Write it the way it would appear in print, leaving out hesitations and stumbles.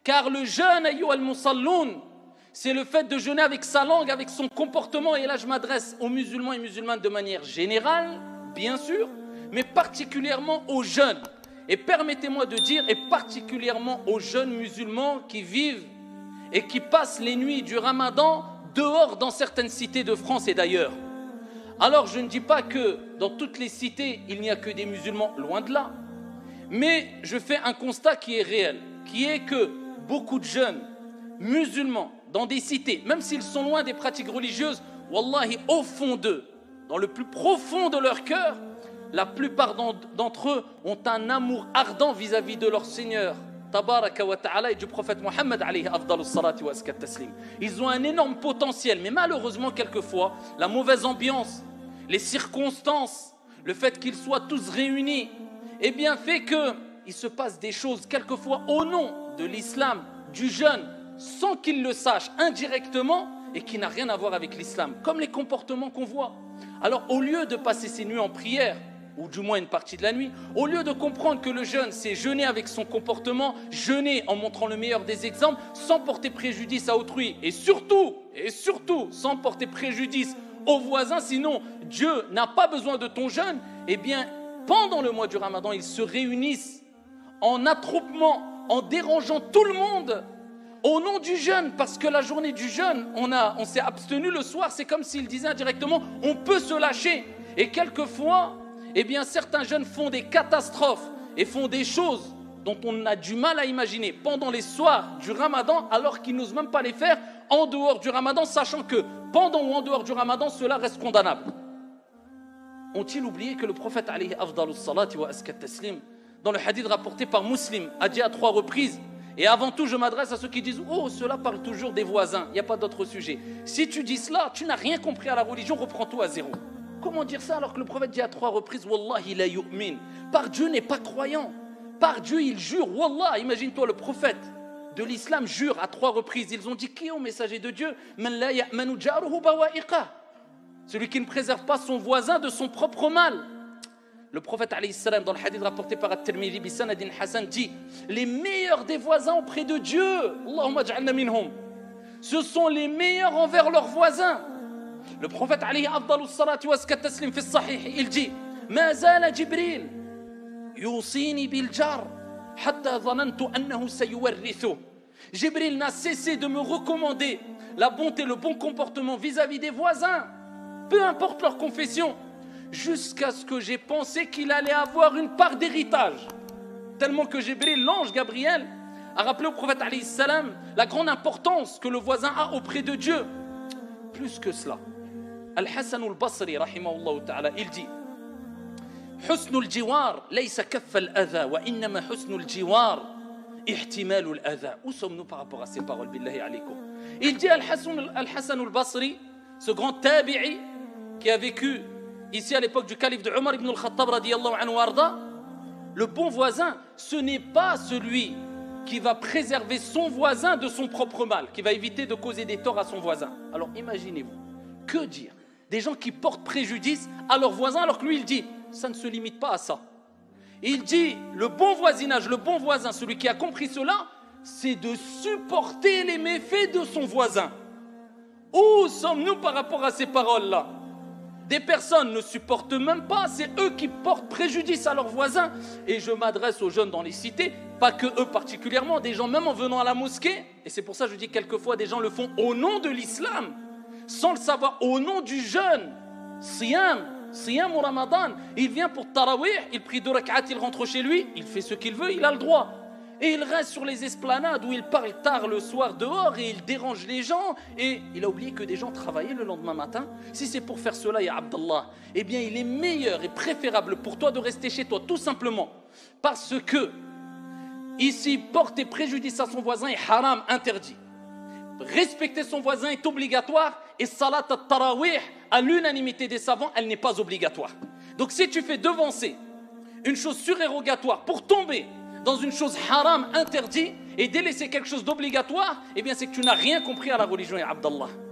Car le jeûne, ayyuha al-musalloun, c'est le fait de jeûner avec sa langue, avec son comportement. Et là, je m'adresse aux musulmans et musulmanes de manière générale, bien sûr, mais particulièrement aux jeunes. Et permettez-moi de dire, et particulièrement aux jeunes musulmans qui vivent et qui passent les nuits du Ramadan dehors dans certaines cités de France et d'ailleurs. Alors, je ne dis pas que dans toutes les cités, il n'y a que des musulmans, loin de là. Mais je fais un constat qui est réel, qui est que beaucoup de jeunes musulmans dans des cités, même s'ils sont loin des pratiques religieuses, wallahi, au fond d'eux, dans le plus profond de leur cœur, la plupart d'entre eux ont un amour ardent vis-à-vis de leur Seigneur, tabaraka wa ta'ala, et du prophète Mohammed alayhi afdalus salati wa askat taslim. Ils ont un énorme potentiel, mais malheureusement, quelquefois, la mauvaise ambiance, les circonstances, le fait qu'ils soient tous réunis, eh bien fait qu'il se passe des choses, quelquefois au nom de l'islam, du jeûne, sans qu'ils le sachent indirectement, et qui n'a rien à voir avec l'islam, comme les comportements qu'on voit. Alors, au lieu de passer ses nuits en prière, ou du moins une partie de la nuit, au lieu de comprendre que le jeûne, c'est jeûner avec son comportement, jeûner en montrant le meilleur des exemples, sans porter préjudice à autrui, et surtout, sans porter préjudice aux voisins, sinon Dieu n'a pas besoin de ton jeûne, eh bien, pendant le mois du Ramadan, ils se réunissent en attroupement, en dérangeant tout le monde, au nom du jeûne, parce que la journée du jeûne, on s'est abstenu le soir, c'est comme s'il disait indirectement, on peut se lâcher. Et quelquefois, eh bien, certains jeunes font des catastrophes et font des choses dont on a du mal à imaginer pendant les soirs du Ramadan, alors qu'ils n'osent même pas les faire en dehors du Ramadan, sachant que pendant ou en dehors du Ramadan, cela reste condamnable. Ont-ils oublié que le prophète alayhi afdalus salati wa askat taslim, dans le hadith rapporté par Muslim, a dit à 3 reprises, et avant tout je m'adresse à ceux qui disent « Oh, cela parle toujours des voisins, il n'y a pas d'autre sujet. » Si tu dis cela, tu n'as rien compris à la religion, reprends tout à zéro. Comment dire ça alors que le prophète dit à 3 reprises « Wallahi la yu'min » Par Dieu n'est pas croyant. Par Dieu il jure. Wallah, imagine-toi le prophète de l'islam jure à 3 reprises. Ils ont dit « Qui est au messager de Dieu ?»« Man la ya'manu jaruhu bawa'iqa » Celui qui ne préserve pas son voisin de son propre mal. Le prophète alayhi salam, dans le hadith rapporté par At-Tirmidhi bi sanadin hasan, dit les meilleurs des voisins auprès de Dieu, Allahumma ja'alna minhum, ce sont les meilleurs envers leurs voisins. Le prophète alayhi afdalus salati wa askat taslim fi sahih, il dit ma zala Jibril yusini bil jar hatta dhanantu annahu sayuwarrithu. Jibril n'a cessé de me recommander la bonté, le bon comportement vis-à-vis des voisins, peu importe leur confession, jusqu'à ce que j'ai pensé qu'il allait avoir une part d'héritage. Tellement que Jibril, l'ange Gabriel, a rappelé au prophète alayhi salam la grande importance que le voisin a auprès de Dieu. Plus que cela, Al-Hasan al-Basri, rahimahullah ta'ala, il dit حسن الجوار ليس كف الأذى وإنما حسن الجوار احتمال الأذى. Où sommes-nous par rapport à ces paroles, billahi alaykum? Il dit Al-Hasan al-Basri, ce grand tabi'i qui a vécu ici à l'époque du calife de Omar ibn al-Khattab radiyallahu anhu arda, le bon voisin, ce n'est pas celui qui va préserver son voisin de son propre mal, qui va éviter de causer des torts à son voisin. Alors imaginez-vous, que dire? Des gens qui portent préjudice à leur voisin alors que lui il dit, ça ne se limite pas à ça. Il dit, le bon voisinage, le bon voisin, celui qui a compris cela, c'est de supporter les méfaits de son voisin. Où sommes-nous par rapport à ces paroles-là? Des personnes ne supportent même pas, c'est eux qui portent préjudice à leurs voisins. Et je m'adresse aux jeunes dans les cités, pas que eux particulièrement, des gens même en venant à la mosquée, et c'est pour ça que je dis quelquefois des gens le font au nom de l'islam, sans le savoir, au nom du jeûne, Siyam ou Ramadan, il vient pour Tarawih, il prie 2 rak'at, il rentre chez lui, il fait ce qu'il veut, il a le droit. Et il reste sur les esplanades où il parle tard le soir dehors et il dérange les gens. Et il a oublié que des gens travaillaient le lendemain matin. Si c'est pour faire cela, ya Abdallah, eh bien il est meilleur et préférable pour toi de rester chez toi, tout simplement. Parce que ici, porter préjudice à son voisin est haram, interdit. Respecter son voisin est obligatoire. Et salat al-tarawih, à l'unanimité des savants, elle n'est pas obligatoire. Donc si tu fais devancer une chose surérogatoire pour tomber dans une chose haram interdite et délaisser quelque chose d'obligatoire, eh bien c'est que tu n'as rien compris à la religion, ya Abdallah.